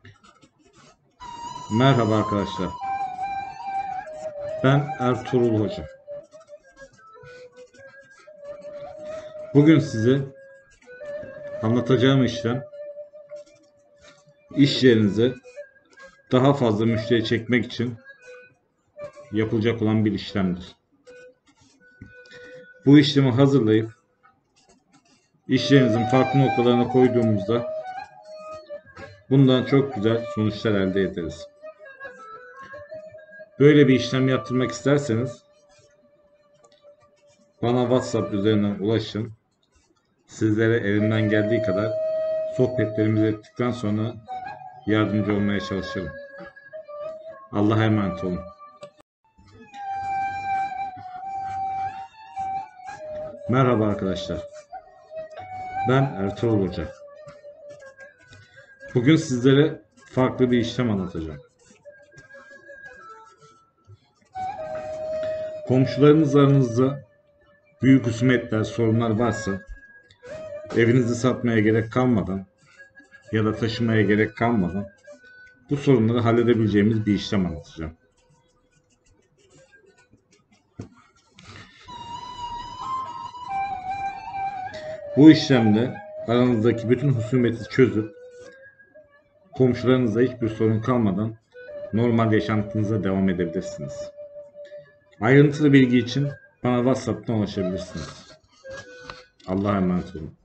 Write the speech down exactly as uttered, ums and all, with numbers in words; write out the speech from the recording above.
Merhaba arkadaşlar. Ben Ertuğrul Hoca. Bugün size anlatacağım işlem iş yerinize daha fazla müşteri çekmek için yapılacak olan bir işlemdir. Bu işlemi hazırlayıp iş yerinizin farklı noktalarına koyduğumuzda bundan çok güzel sonuçlar elde ederiz. Böyle bir işlem yaptırmak isterseniz bana WhatsApp üzerinden ulaşın. Sizlere elimden geldiği kadar sohbetlerimizi ettikten sonra yardımcı olmaya çalışırım. Allah'a emanet olun. Merhaba arkadaşlar. Ben Ertuğrul Hoca. Bugün sizlere farklı bir işlem anlatacağım. Komşularınız aranızda büyük husumetler, sorunlar varsa evinizi satmaya gerek kalmadan ya da taşımaya gerek kalmadan bu sorunları halledebileceğimiz bir işlem anlatacağım. Bu işlemde aranızdaki bütün husumeti çözüp komşularınızla hiçbir sorun kalmadan normal yaşantınıza devam edebilirsiniz. Ayrıntılı bilgi için bana WhatsApp'tan ulaşabilirsiniz. Allah'a emanet olun.